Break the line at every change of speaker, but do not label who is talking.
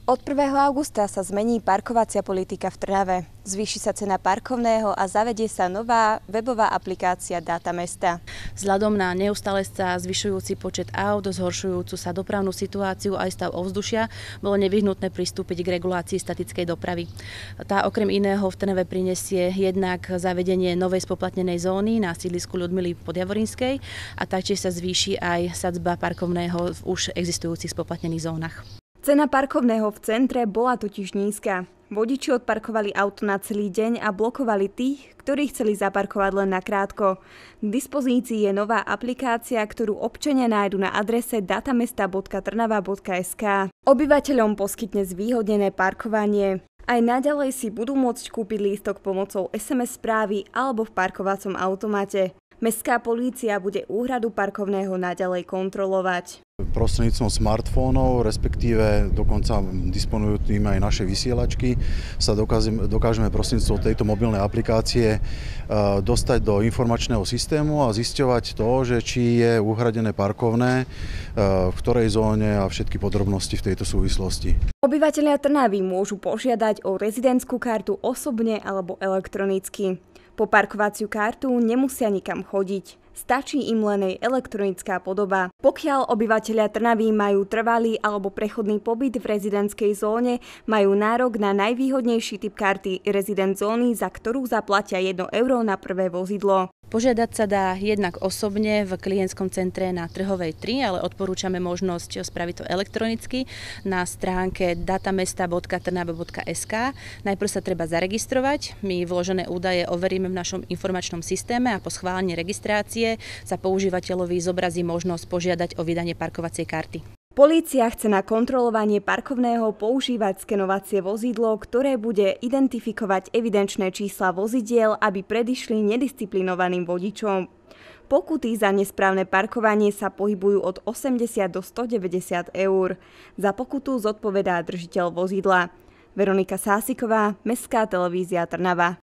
Od 1. augusta sa zmení parkovacia politika v Trnave. Zvýši sa cena parkovného a zavedie sa nová webová aplikácia Dáta mesta.
Vzhľadom na neustále sa zvyšujúci počet aut, zhoršujúcu sa dopravnú situáciu aj stav ovzdušia, bolo nevyhnutné pristúpiť k regulácii statickej dopravy. Tá okrem iného v Trnave prinesie jednak zavedenie novej spoplatnenej zóny na sídlisku Ľudmily Podjavorínskej a taktiež sa zvýši aj sadzba parkovného v už existujúcich spoplatnených zónach.
Cena parkovného v centre bola totiž nízka. Vodiči odparkovali auto na celý deň a blokovali tých, ktorí chceli zaparkovať len na krátko. K dispozícii je nová aplikácia, ktorú občania nájdu na adrese datamesta.trnava.sk. Obyvateľom poskytne zvýhodnené parkovanie. Aj naďalej si budú môcť kúpiť lístok pomocou SMS správy alebo v parkovacom automate. Mestská polícia bude úhradu parkovného naďalej kontrolovať.
Prostredníctvom smartfónov, respektíve dokonca disponujú tým aj naše vysielačky, sa dokážeme prostredníctvom tejto mobilnej aplikácie dostať do informačného systému a zisťovať to, že či je uhradené parkovné, v ktorej zóne a všetky podrobnosti v tejto súvislosti. Obyvatelia
Trnavy môžu požiadať o rezidentskú kartu osobne alebo elektronicky. Po parkovaciu kartu nemusia nikam chodiť. Stačí im len jej elektronická podoba. Pokiaľ obyvatelia Trnavy majú trvalý alebo prechodný pobyt v rezidentskej zóne, majú nárok na najvýhodnejší typ karty rezident zóny, za ktorú zaplatia 1 euro na prvé vozidlo.
Požiadať sa dá jednak osobne v klientskom centre na Trhovej 3, ale odporúčame možnosť spraviť to elektronicky na stránke datamesta.trnava.sk. Najprv sa treba zaregistrovať, my vložené údaje overíme v našom informačnom systéme a po schválení registrácie sa používateľovi zobrazí možnosť požiadať o vydanie parkovacej karty.
Polícia chce na kontrolovanie parkovného používať skenovacie vozidlo, ktoré bude identifikovať evidenčné čísla vozidiel, aby predišli nedisciplinovaným vodičom. Pokuty za nesprávne parkovanie sa pohybujú od 80 do 190 eur. Za pokutu zodpovedá držiteľ vozidla. Veronika Sásiková, Mestská televízia Trnava.